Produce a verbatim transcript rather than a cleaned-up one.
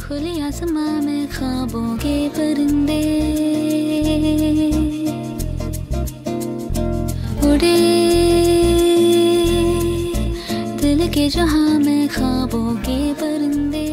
खुले आसमां में ख्वाबों के परिंदे उड़े, दिल के जहां में ख्वाबों के परिंदे।